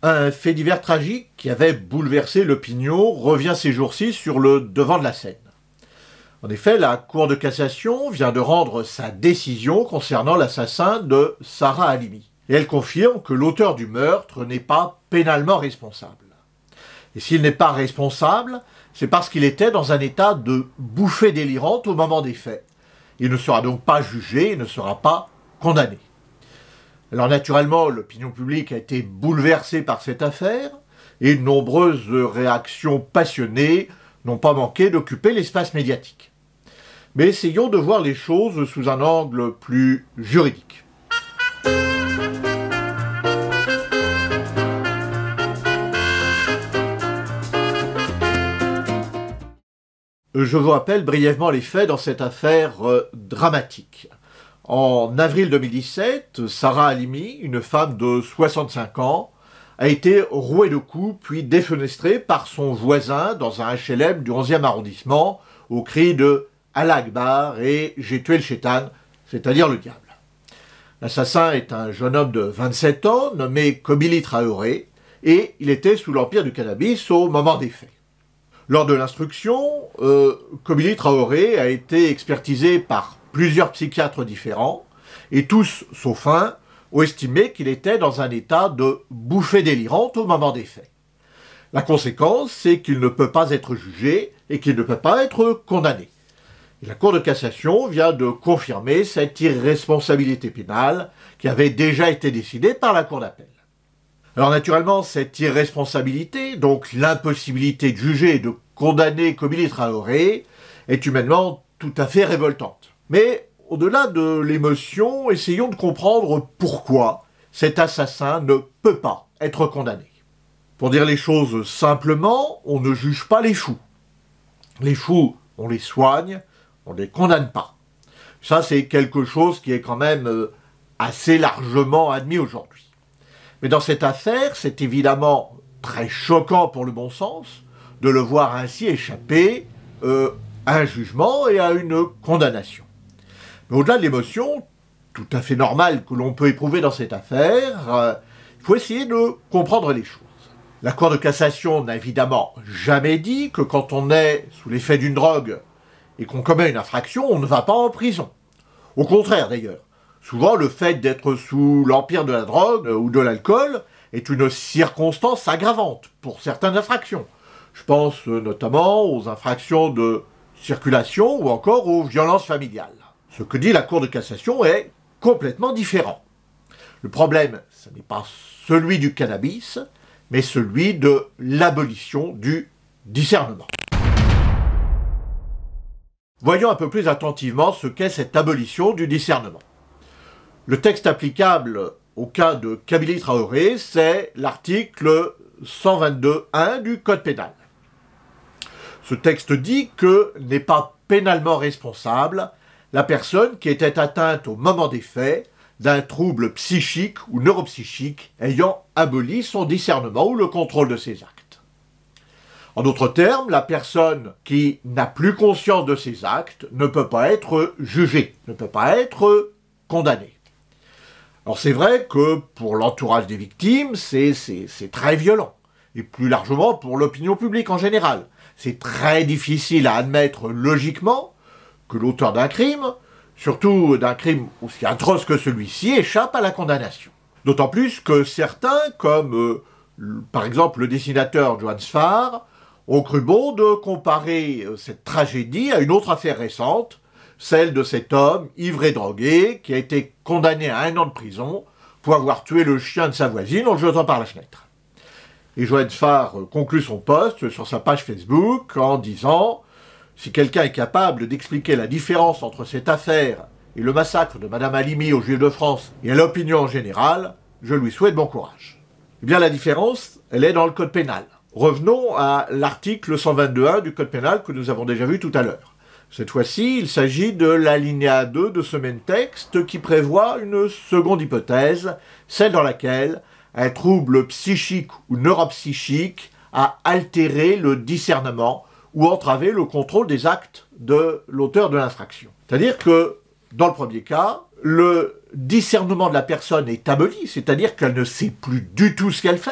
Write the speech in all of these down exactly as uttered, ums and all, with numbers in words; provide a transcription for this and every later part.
Un fait divers tragique qui avait bouleversé l'opinion revient ces jours-ci sur le devant de la scène. En effet, la Cour de cassation vient de rendre sa décision concernant l'assassin de Sarah Halimi. Et elle confirme que l'auteur du meurtre n'est pas pénalement responsable. Et s'il n'est pas responsable, c'est parce qu'il était dans un état de bouffée délirante au moment des faits. Il ne sera donc pas jugé et ne sera pas condamné. Alors naturellement, l'opinion publique a été bouleversée par cette affaire et de nombreuses réactions passionnées n'ont pas manqué d'occuper l'espace médiatique. Mais essayons de voir les choses sous un angle plus juridique. Je vous rappelle brièvement les faits dans cette affaire euh, dramatique. En avril deux mille dix-sept, Sarah Halimi, une femme de soixante-cinq ans, a été rouée de coups puis défenestrée par son voisin dans un H L M du onzième arrondissement au cri de « Allah Akbar » et « J'ai tué le chétan », c'est-à-dire le diable. L'assassin est un jeune homme de vingt-sept ans nommé Kobili Traoré et il était sous l'empire du cannabis au moment des faits. Lors de l'instruction, euh, Kobili Traoré a été expertisé par plusieurs psychiatres différents, et tous, sauf un, ont estimé qu'il était dans un état de bouffée délirante au moment des faits. La conséquence, c'est qu'il ne peut pas être jugé et qu'il ne peut pas être condamné. Et la Cour de cassation vient de confirmer cette irresponsabilité pénale qui avait déjà été décidée par la Cour d'appel. Alors naturellement, cette irresponsabilité, donc l'impossibilité de juger et de condamner Kobili Traoré, est humainement tout à fait révoltante. Mais au-delà de l'émotion, essayons de comprendre pourquoi cet assassin ne peut pas être condamné. Pour dire les choses simplement, on ne juge pas les fous. Les fous, on les soigne, on ne les condamne pas. Ça, c'est quelque chose qui est quand même assez largement admis aujourd'hui. Mais dans cette affaire, c'est évidemment très choquant pour le bon sens de le voir ainsi échapper euh, à un jugement et à une condamnation. Mais au-delà de l'émotion, tout à fait normale que l'on peut éprouver dans cette affaire, euh, il faut essayer de comprendre les choses. La Cour de cassation n'a évidemment jamais dit que quand on est sous l'effet d'une drogue et qu'on commet une infraction, on ne va pas en prison. Au contraire d'ailleurs. Souvent, le fait d'être sous l'empire de la drogue ou de l'alcool est une circonstance aggravante pour certaines infractions. Je pense notamment aux infractions de circulation ou encore aux violences familiales. Ce que dit la Cour de cassation est complètement différent. Le problème, ce n'est pas celui du cannabis, mais celui de l'abolition du discernement. Voyons un peu plus attentivement ce qu'est cette abolition du discernement. Le texte applicable au cas de Kobili Traoré, c'est l'article cent vingt-deux point un du Code pénal. Ce texte dit que n'est pas pénalement responsable la personne qui était atteinte au moment des faits d'un trouble psychique ou neuropsychique ayant aboli son discernement ou le contrôle de ses actes. En d'autres termes, la personne qui n'a plus conscience de ses actes ne peut pas être jugée, ne peut pas être condamnée. Alors c'est vrai que pour l'entourage des victimes, c'est très violent, et plus largement pour l'opinion publique en général. C'est très difficile à admettre logiquement que l'auteur d'un crime, surtout d'un crime aussi atroce que celui-ci, échappe à la condamnation. D'autant plus que certains, comme euh, par exemple le dessinateur Johann Sfar, ont cru bon de comparer euh, cette tragédie à une autre affaire récente, celle de cet homme ivre et drogué qui a été condamné à un an de prison pour avoir tué le chien de sa voisine en le jetant par la fenêtre. Et Johann Sfar conclut son post sur sa page Facebook en disant « Si quelqu'un est capable d'expliquer la différence entre cette affaire et le massacre de Madame Halimi aux Juifs de France et à l'opinion en général, je lui souhaite bon courage. » Eh bien la différence, elle est dans le Code pénal. Revenons à l'article cent vingt-deux point un du Code pénal que nous avons déjà vu tout à l'heure. Cette fois-ci, il s'agit de l'alinéa deux de ce même texte qui prévoit une seconde hypothèse, celle dans laquelle un trouble psychique ou neuropsychique a altéré le discernement ou entravé le contrôle des actes de l'auteur de l'infraction. C'est-à-dire que, dans le premier cas, le discernement de la personne est aboli, c'est-à-dire qu'elle ne sait plus du tout ce qu'elle fait,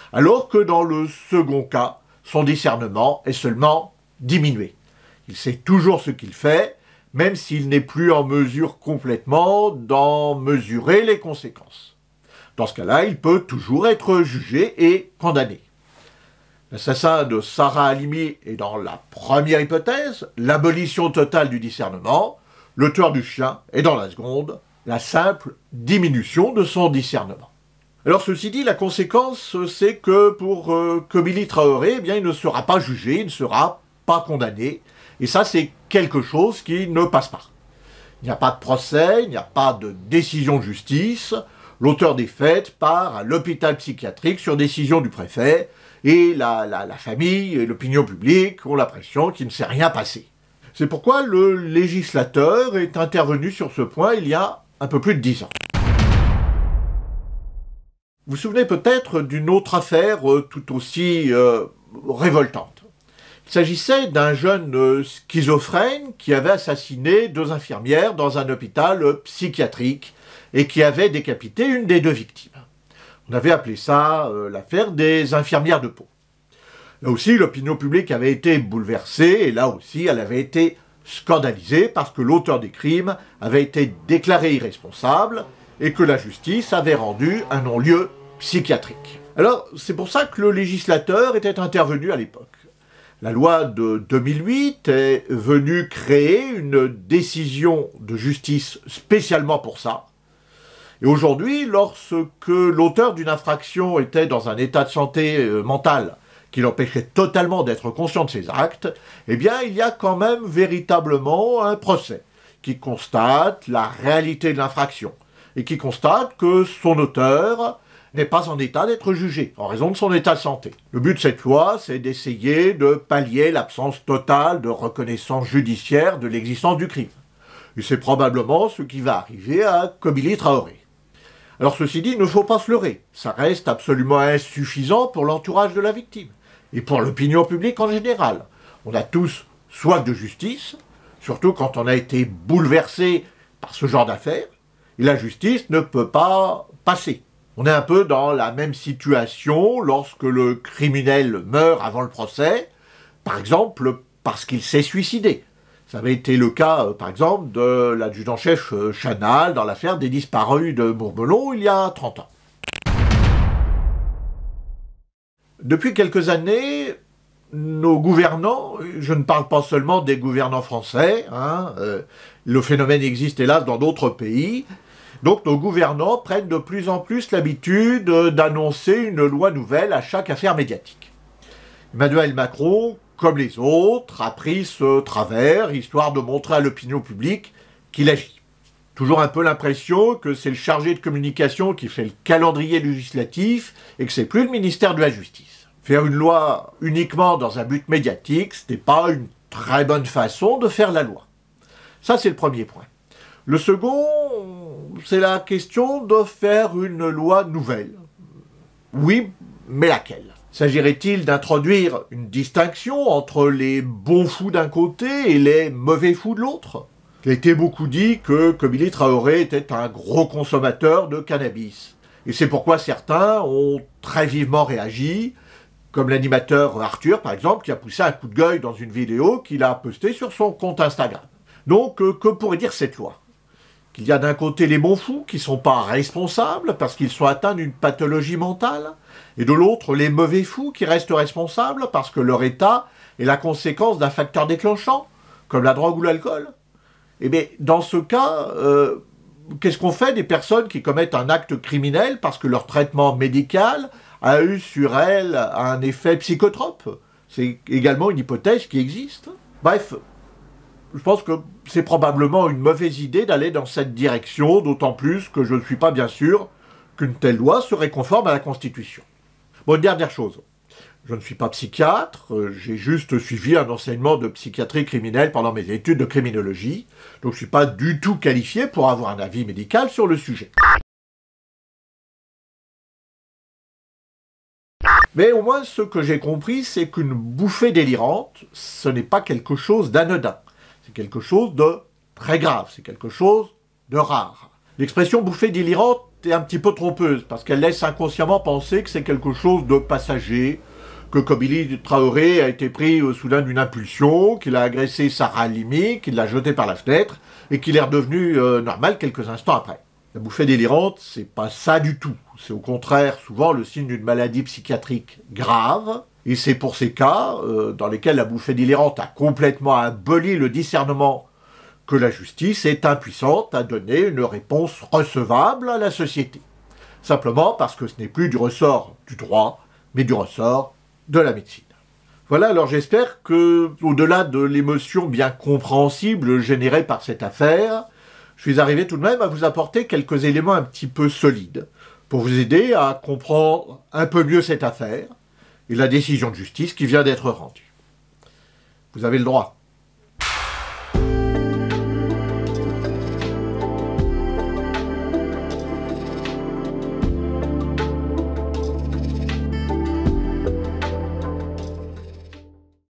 alors que dans le second cas, son discernement est seulement diminué. Il sait toujours ce qu'il fait, même s'il n'est plus en mesure complètement d'en mesurer les conséquences. Dans ce cas-là, il peut toujours être jugé et condamné. L'assassin de Sarah Halimi est dans la première hypothèse, l'abolition totale du discernement. Le tueur du chien est dans la seconde, la simple diminution de son discernement. Alors ceci dit, la conséquence, c'est que pour euh, Kobili Traoré, eh bien, il ne sera pas jugé, il ne sera pas condamné. Et ça, c'est quelque chose qui ne passe pas. Il n'y a pas de procès, il n'y a pas de décision de justice. L'auteur des faits part à l'hôpital psychiatrique sur décision du préfet, et la, la, la famille et l'opinion publique ont l'impression qu'il ne s'est rien passé. C'est pourquoi le législateur est intervenu sur ce point il y a un peu plus de dix ans. Vous vous souvenez peut-être d'une autre affaire euh, tout aussi euh, révoltante. Il s'agissait d'un jeune euh, schizophrène qui avait assassiné deux infirmières dans un hôpital euh, psychiatrique et qui avait décapité une des deux victimes. On avait appelé ça euh, l'affaire des infirmières de Pau. Là aussi, l'opinion publique avait été bouleversée, et là aussi, elle avait été scandalisée parce que l'auteur des crimes avait été déclaré irresponsable et que la justice avait rendu un non-lieu psychiatrique. Alors, c'est pour ça que le législateur était intervenu à l'époque. La loi de deux mille huit est venue créer une décision de justice spécialement pour ça. Et aujourd'hui, lorsque l'auteur d'une infraction était dans un état de santé euh, mentale qui l'empêchait totalement d'être conscient de ses actes, eh bien, il y a quand même véritablement un procès qui constate la réalité de l'infraction et qui constate que son auteur n'est pas en état d'être jugé en raison de son état de santé. Le but de cette loi, c'est d'essayer de pallier l'absence totale de reconnaissance judiciaire de l'existence du crime. Et c'est probablement ce qui va arriver à Kobili Traoré. Alors ceci dit, il ne faut pas se leurrer, ça reste absolument insuffisant pour l'entourage de la victime, et pour l'opinion publique en général. On a tous soif de justice, surtout quand on a été bouleversé par ce genre d'affaires, et la justice ne peut pas passer. On est un peu dans la même situation lorsque le criminel meurt avant le procès, par exemple parce qu'il s'est suicidé. Ça avait été le cas, euh, par exemple, de l'adjudant-chef euh, Chanal dans l'affaire des disparus de Mourmelon il y a trente ans. Depuis quelques années, nos gouvernants, je ne parle pas seulement des gouvernants français, hein, euh, le phénomène existe hélas dans d'autres pays, donc nos gouvernants prennent de plus en plus l'habitude d'annoncer une loi nouvelle à chaque affaire médiatique. Emmanuel Macron, comme les autres, a pris ce travers, histoire de montrer à l'opinion publique qu'il agit. Toujours un peu l'impression que c'est le chargé de communication qui fait le calendrier législatif et que c'est plus le ministère de la Justice. Faire une loi uniquement dans un but médiatique, ce n'est pas une très bonne façon de faire la loi. Ça, c'est le premier point. Le second, c'est la question de faire une loi nouvelle. Oui, mais laquelle ? S'agirait-il d'introduire une distinction entre les bons fous d'un côté et les mauvais fous de l'autre ? Il a été beaucoup dit que Kobili Traoré était un gros consommateur de cannabis. Et c'est pourquoi certains ont très vivement réagi, comme l'animateur Arthur, par exemple, qui a poussé un coup de gueule dans une vidéo qu'il a postée sur son compte Instagram. Donc, euh, que pourrait dire cette loi ? Qu'il y a d'un côté les bons fous qui ne sont pas responsables parce qu'ils sont atteints d'une pathologie mentale, et de l'autre les mauvais fous qui restent responsables parce que leur état est la conséquence d'un facteur déclenchant, comme la drogue ou l'alcool. Eh bien, dans ce cas, euh, qu'est-ce qu'on fait des personnes qui commettent un acte criminel parce que leur traitement médical a eu sur elles un effet psychotrope ? C'est également une hypothèse qui existe. Bref, je pense que c'est probablement une mauvaise idée d'aller dans cette direction, d'autant plus que je ne suis pas bien sûr qu'une telle loi serait conforme à la Constitution. Bon, une dernière chose. Je ne suis pas psychiatre, j'ai juste suivi un enseignement de psychiatrie criminelle pendant mes études de criminologie, donc je ne suis pas du tout qualifié pour avoir un avis médical sur le sujet. Mais au moins, ce que j'ai compris, c'est qu'une bouffée délirante, ce n'est pas quelque chose d'anodin. C'est quelque chose de très grave, c'est quelque chose de rare. L'expression bouffée délirante est un petit peu trompeuse, parce qu'elle laisse inconsciemment penser que c'est quelque chose de passager, que Kobili Traoré a été pris au soudain d'une impulsion, qu'il a agressé Sarah Halimi, qu'il l'a jeté par la fenêtre, et qu'il est redevenu euh, normal quelques instants après. La bouffée délirante, c'est pas ça du tout. C'est au contraire souvent le signe d'une maladie psychiatrique grave, et c'est pour ces cas, euh, dans lesquels la bouffée délirante a complètement aboli le discernement, que la justice est impuissante à donner une réponse recevable à la société. Simplement parce que ce n'est plus du ressort du droit, mais du ressort de la médecine. Voilà, alors j'espère que, au-delà de l'émotion bien compréhensible générée par cette affaire, je suis arrivé tout de même à vous apporter quelques éléments un petit peu solides pour vous aider à comprendre un peu mieux cette affaire et la décision de justice qui vient d'être rendue. Vous avez le droit